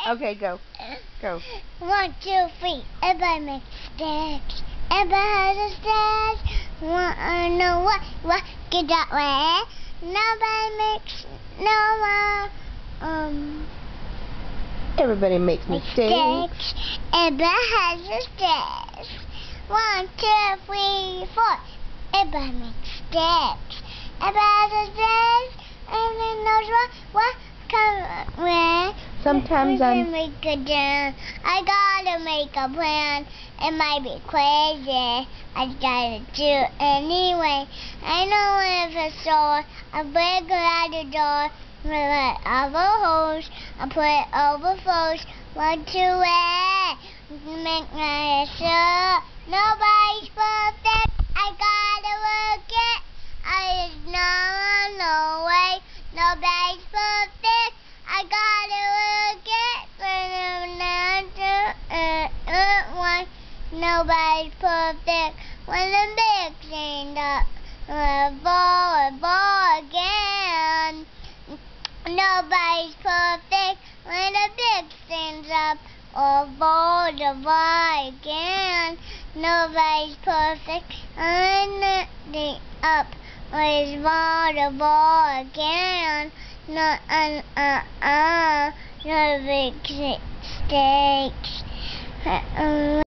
Okay, go. Go. 1, 2, 3. Everybody makes mistakes. Everybody has a mistake. Wanna know what? Get that way. Nobody makes Everybody makes mistakes. Everybody has a mistake. 1, 2, 3, 4. Everybody makes mistakes. Everybody has a mistake. Everybody knows what comes when. Sometimes I gotta make a plan. It might be crazy. I gotta do it anyway. I know if it's so, I break it out the door. Put it over hose. I put it over foes. 1, 2, make my sure. Nobody's perfect. I gotta work it. I no way. Nobody's perfect. I gotta work it. Nobody's perfect. When the big thing up, fall again. Nobody's perfect. When the big thing's up, or fall again. Nobody's perfect. When the up is fall again. No big mistakes.